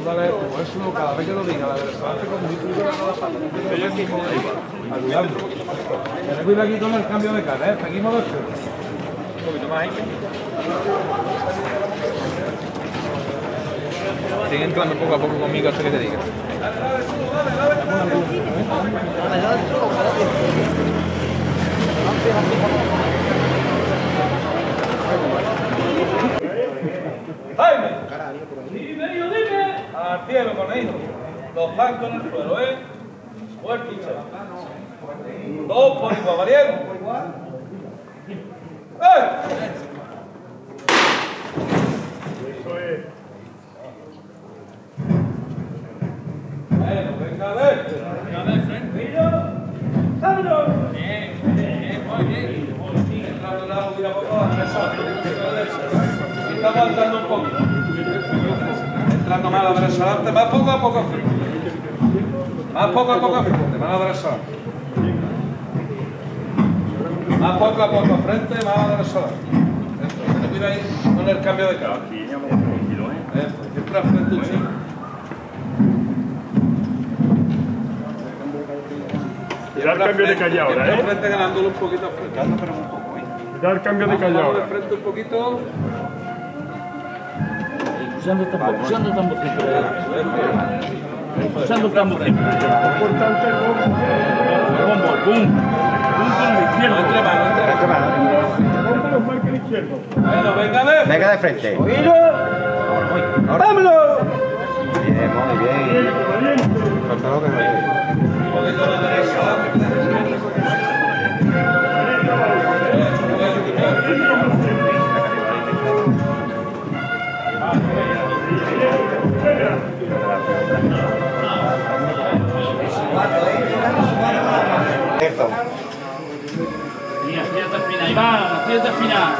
dale, como eso cada vez que lo diga, la verdad hace como muy frío la pata, ayudando. Ten cuidado aquí con el cambio de cara, seguimos de cero. Un poquito más ahí. Sigue entrando poco a poco conmigo hasta que te diga. ¡Jaime! Dime. Al cielo con ellos. Los blancos en el suelo, ¿eh? Fuerte y chévere. Dos por igual, ¿valiente? ¡Eh! Eso es. Bueno, venga a ver. Venga a ver, frente. ¡Vámonos! Bien, muy bien. Entrando en la movida poco a está aguantando un poco. Entrando más a la derecha adelante, más poco a poco frente. Más poco a poco frente, más a la derecha adelante. Más poco a poco frente, más a la derecha adelante. Mira ahí con el cambio de cara. Siempre al frente un chico. Ya el cambio de calle ahora, ¿eh? Frente ganándolo un poquito al frente. Pero un poco, ¿eh? Ya el cambio de calle ahora. De frente un poquito. Usando el tamborcito. Usando el tamborcito. Importante el bombo. Pum con la izquierda. Entre manos. Bombo los marca el izquierdo. Bueno, venga de frente. Venga de frente. ¡Oído! ¡Vámonos! Bien, muy bien. Valiente. Falta lo que no hay. Un poquito a la derecha. Esto. Mira, fíjate final, Iván, fíjate final.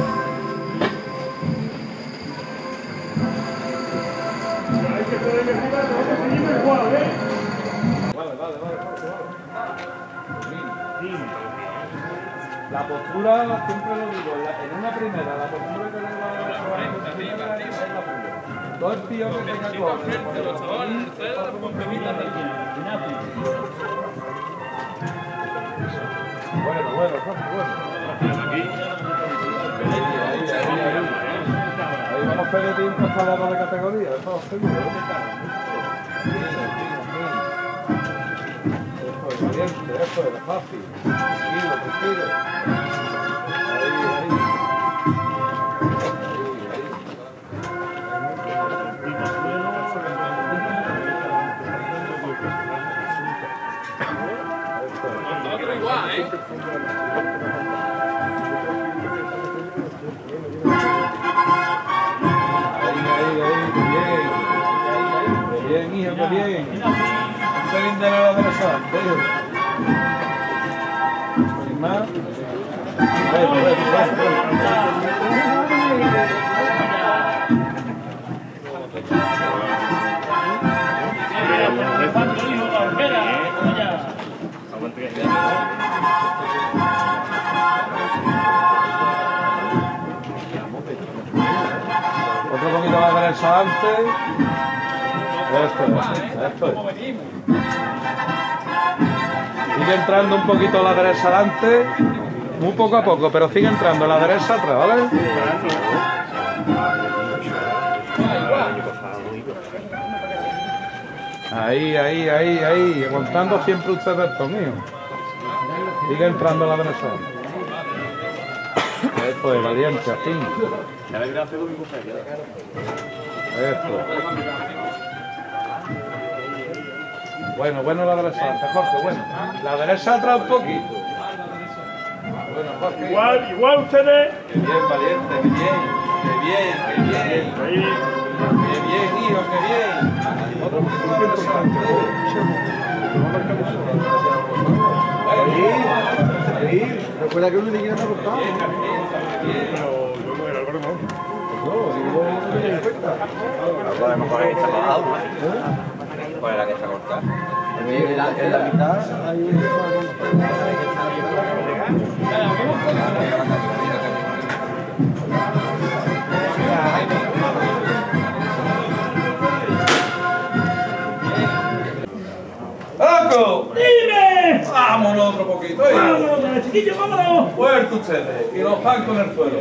Hay que estar ahí arriba, tenemos que seguir igual, ¿eh? Vale. La postura, siempre lo digo, en una primera, la postura que le da a la primera es la pura. Dos tíos que tengan cosas. Bueno. Ahí vamos a pedir un pasador de categoría, eso es seguro. Eso es fácil. Tranquilo. Ahí. Nosotros igual, ¿eh? Bien, hija, que bien. Un pelín de la derecha, más. Otro poquito a la derecha antes. Esto es. Sigue entrando un poquito a la derecha adelante, muy poco a poco, pero sigue entrando a la derecha atrás, ¿vale? Ahí, aguantando siempre usted esto, mío. Sigue entrando a la derecha. Esto es valiente, así. Esto. Bueno la derecha adelante, Jorge, bueno. La derecha atrás un poquito. Bueno, Jorge. Igual ustedes. Qué bien, valiente, qué bien. Ahí. Qué bien, hijo, qué bien. Otro poquito más adelante. Ahí. Recuerda que uno le quiere cortar. Pero yo no era el broma. No tenía en cuenta. A lo mejor está pagado, ¿no? ¿Cuál es la que está cortada? En la mitad hay un... Vámonos otro poquito. ¡Vámonos, chiquillos, vámonos! Fuerte ustedes. Y los zancos en el suelo.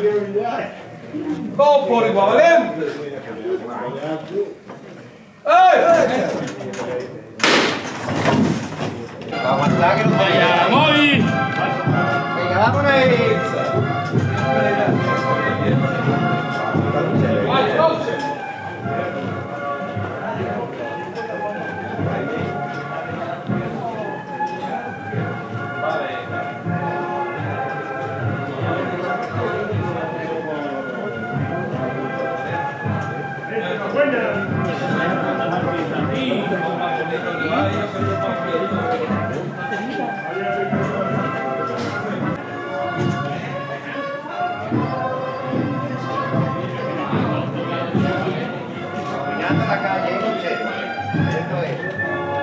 Dos por igual, valientes. ¡Ey! Aguantar que no ¡Vaya, voy! Venga, vámonos ahí. Caminando la calle, cochero. Esto es.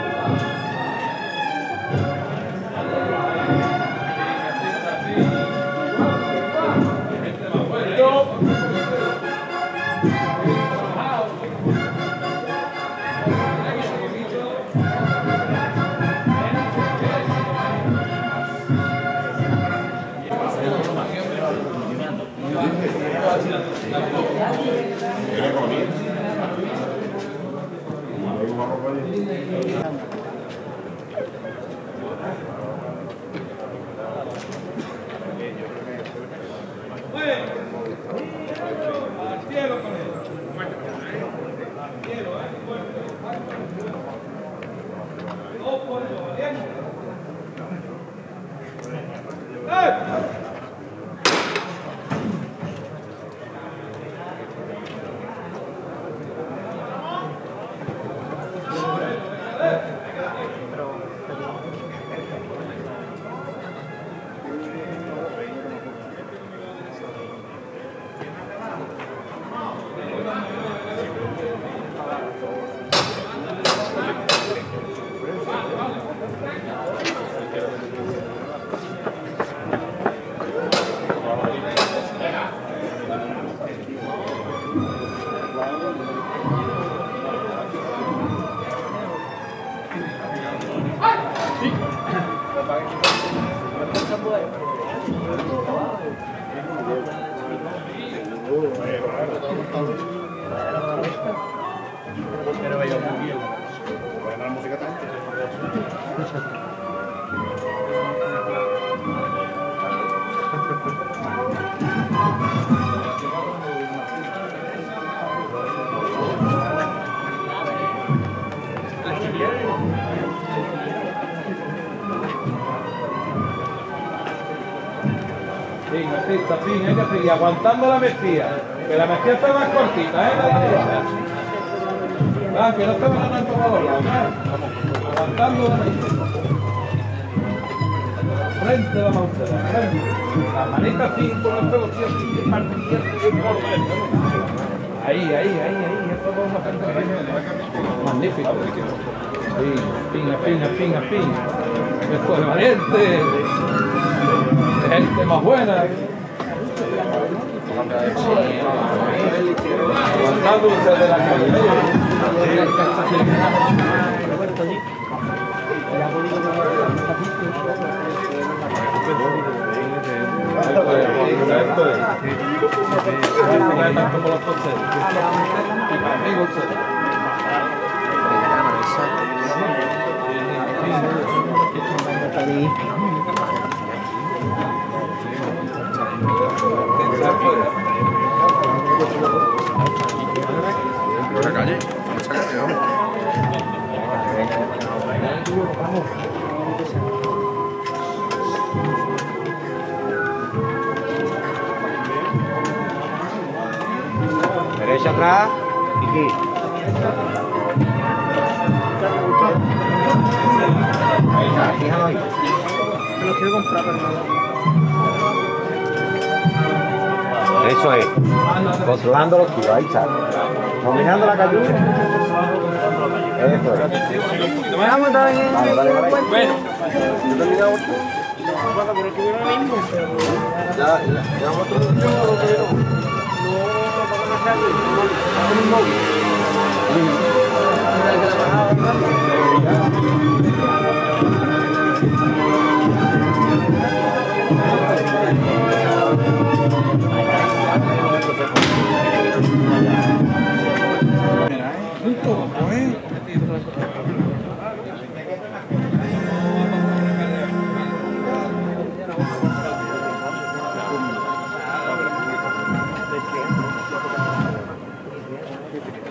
Al cielo con él. Al cielo, dos por igual, valientes. Fin, hay que seguir aguantando la mejilla, que la mejilla está más cortita, la derecha. Ah, que no se van a dar por los lados, aguantando la mejilla. Frente vamos a ustedes, frente. La manita así, con los pelos así, ahí, esto es una gente magnífico. Fin. Esto es valiente. Gente más buena. Aguantando usted de la calle. Por la calle, sácate, vamos. Derecha atrás. Aquí. Ahí está, fíjalo ahí. Me lo quiero comprar, pero no. Eso es. Controlando los tiros, ahí está. Dominando la calle. Eso es. Vamos a estar en Vale. Bueno. Yo terminado mucho. Pero que hubiera mismo. Ya vamos a otro día. No,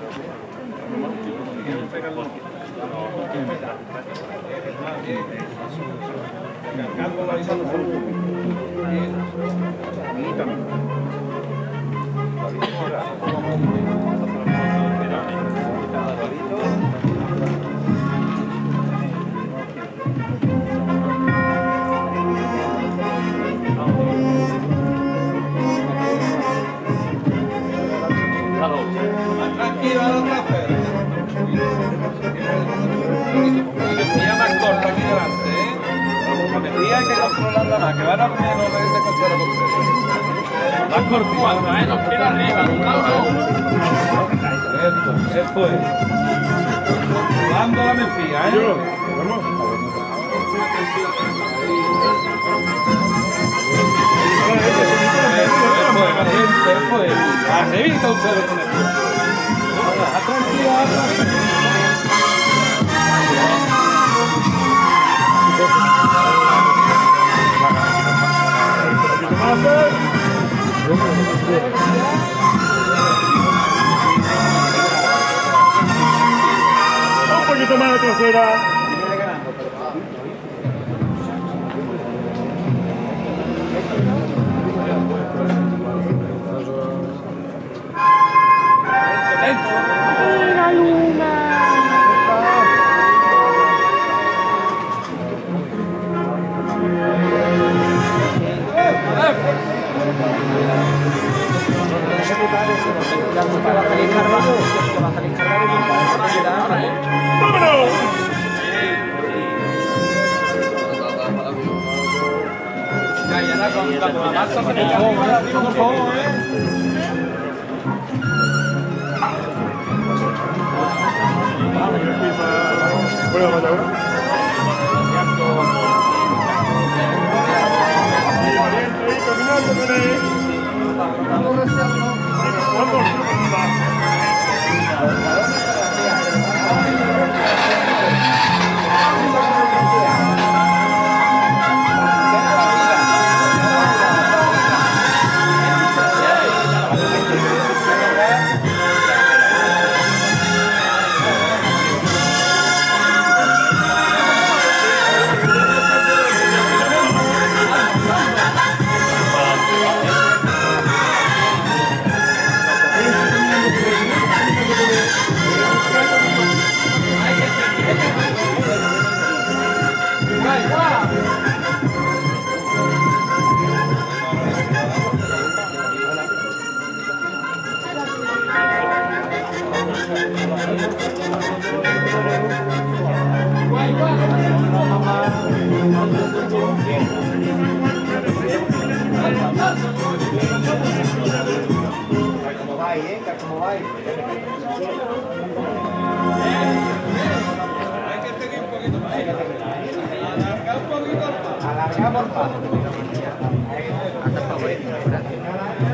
Tranquilo, no te ya más corto aquí delante, ¿eh? La medida hay que controlarla más, que van a menos de este cochero con ustedes. Más cortito, ¿eh? Los pies arriba, Esto es. Dando la mentira, ¿eh? Esto es. Arribita ustedes con esto. Tranquilo. Un poquito más de trasera. ¡Vámonos! La masa se queda arriba, por favor, ¿Puedo matar ahora? Caminando con él. ¿Cómo vais, ¿Cómo vais? Hay que seguir un poquito más. Alargar un poquito más. Alargamos, por favor.